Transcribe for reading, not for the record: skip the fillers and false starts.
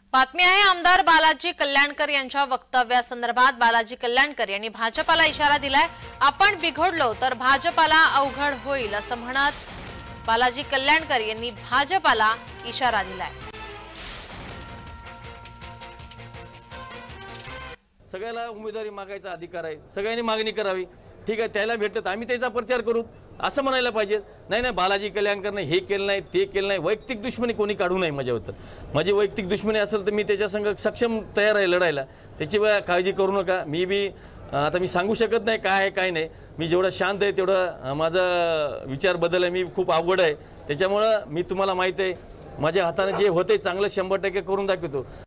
बातमी आहे आमदार बालाजी कल्याणकर यांच्या वक्तव्यासंदर्भात। बालाजी कल्याणकर यांनी भाजपाला इशारा दिलाय, आपण बिघडलो तर भाजपाला अवघड होईल असं म्हणत बालाजी कल्याणकर यांनी भाजपाला इशारा दिलाय। सगळ्याला उमेदवारी मागायचा अधिकार आहे, सगळ्यांनी मागणी करावी। ठीक आहे, त्याला भेटत आम्ही त्याचा प्रचार करू असं म्हणायला पाहिजे। नाही बालाजी कल्याणकरने हे केलं नाही ते केलं नाही, वैयक्तिक दुश्मनी कोणी काढू नये माझ्यावर। माझी वैयक्तिक दुश्मनी असेल तर मी त्याच्या संग सक्षम तयार आहे लढायला, त्याची काळजी करू नका। मी आता मी सांगू शकत नाही काय आहे काय नाही। मी जेवढा शांत आहे तेवढा माझा विचार बदल आहे, मी खूप अवघड आहे। त्याच्यामुळे मी तुम्हाला माहिती आहे माझ्या हाताने जे होते चांगलं 100% करून दाखवतो।